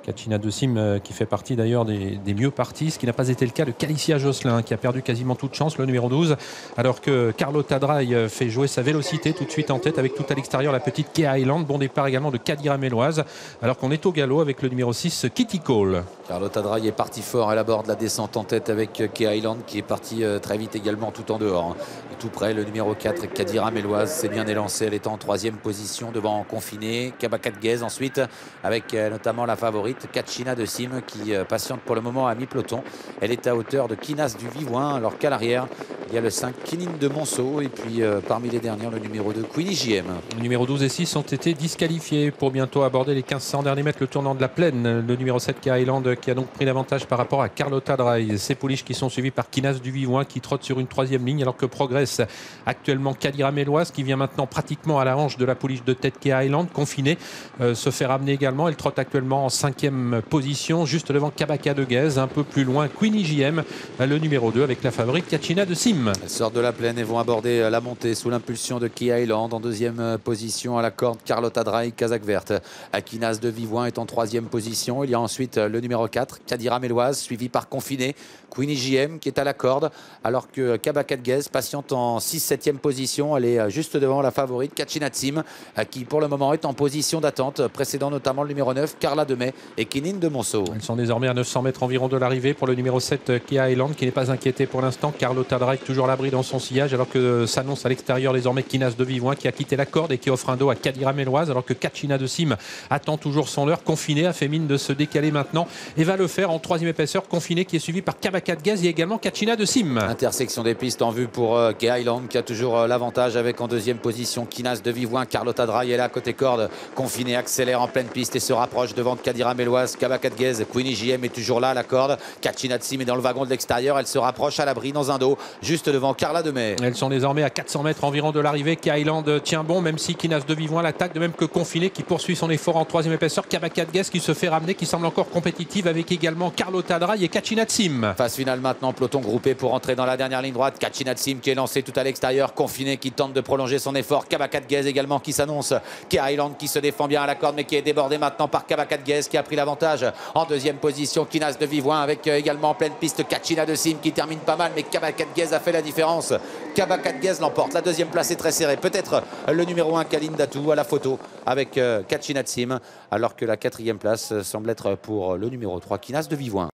Kachina de Sim qui fait partie d'ailleurs des mieux partis, ce qui n'a pas été le cas de Calicia Josselin qui a perdu quasiment toute chance, le numéro 12, alors que Carlotta Draille fait jouer sa vélocité tout de suite en tête avec tout à l'extérieur la petite Kea Highland. Bon départ également de Kadira Méloise, alors qu'on est au galop avec le numéro 6 Kitty Cole. Carlotta Draille est parti fort, elle aborde la descente en tête avec Kea Highland qui est parti très vite également tout en dehors. Tout près, le numéro 4 Kadira Méloise s'est bien élancée, elle est en 3e position devant Confiné, Kabakat Guez ensuite avec notamment la favorite Kachina de Sim qui patiente pour le moment à mi-peloton. Elle est à hauteur de Kinas du Vivoin, alors qu'à l'arrière il y a le 5 Kinine de Monceau et puis parmi les dernières le numéro 2 Queenie JM. Le numéro 12 et 6 ont été disqualifiés pour bientôt aborder les 1500 derniers mètres, le tournant de la plaine. Le numéro 7 Kea Highland qui a donc pris l'avantage par rapport à Carlotta Draille. Ces pouliches qui sont suivies par Kinas du Vivoin qui trotte sur une 3e ligne alors que progresse actuellement Kadira Méloise qui vient maintenant pratiquement à la hanche de la pouliche de tête Kea Highland. Confinée se fait ramener également, elle trotte actuellement en 5e position juste devant Kabaka de Guez, un peu plus loin Queenie JM, le numéro 2 avec la favorite Kachina de Sim. Elles sortent de la plaine et vont aborder la montée sous l'impulsion de Kea Highland. En 2e position à la corde Carlotta Draille, Kazakh verte. Akinas de Vivoin est en 3e position. Il y a ensuite le numéro 4 Kadira Méloise suivi par Confiné, Queenie JM qui est à la corde alors que Kabaka de Guez patiente en 6-7e position. Elle est juste devant la favorite Kachina de Sim qui pour le moment est en position d'attente, précédant notamment le numéro 9 Carla Demey et Kinine de Monceau. Elles sont désormais à 900 mètres environ de l'arrivée pour le numéro 7 Kea Highland qui n'est pas inquiété pour l'instant. Carlotta Draille toujours à l'abri dans son sillage alors que s'annonce à l'extérieur désormais Kinas de Vivoin qui a quitté la corde et qui offre un dos à Kadira Méloise alors que Kachina de Sim attend toujours son heure. Confiné a fait mine de se décaler maintenant et va le faire en 3e épaisseur. Confiné qui est suivi par Kabaka de Guez et également Kachina de Sim. Intersection des pistes en vue pour Kea Highland qui a toujours l'avantage avec en 2e position Kinas de Vivoin. Carlotta Draille est là côté corde. Confiné accélère en pleine piste et se rapproche devant Kadira Méloise. Kabaka de Guez, Queenie JM est toujours là à la corde. Kachina de Sim est dans le wagon de l'extérieur. Elle se rapproche à l'abri dans un dos juste devant Carla Demey. Elles sont désormais à 400 mètres environ de l'arrivée. Kea Highland tient bon même si Kinas de Vivoin l'attaque, de même que Confiné qui poursuit son effort en 3e épaisseur. Kabaka de Guez qui se fait ramener, qui semble encore compétitive avec également Carlotta Draille et Kachina de Sim. Phase finale maintenant, peloton groupé pour entrer dans la dernière ligne droite. Kachina de Sim qui est lancé tout à l'extérieur. Confiné qui tente de prolonger son effort. Kabaka de Guez également qui s'annonce. Kea Highland qui se défend bien à la corde mais qui est débordé maintenant par Kabaka de Guez qui a pris l'avantage. En 2e position Kinas de Vivoin avec également en pleine piste Kachina de Sim qui termine pas mal mais Kabaka de Guez a fait la différence. Kabaka de Guez l'emporte. La 2e place est très serrée. Peut-être le numéro 1 Kaline Datou à la photo avec Kachina de Sim alors que la 4e place semble être pour le numéro 3 Kinas de Vivoin.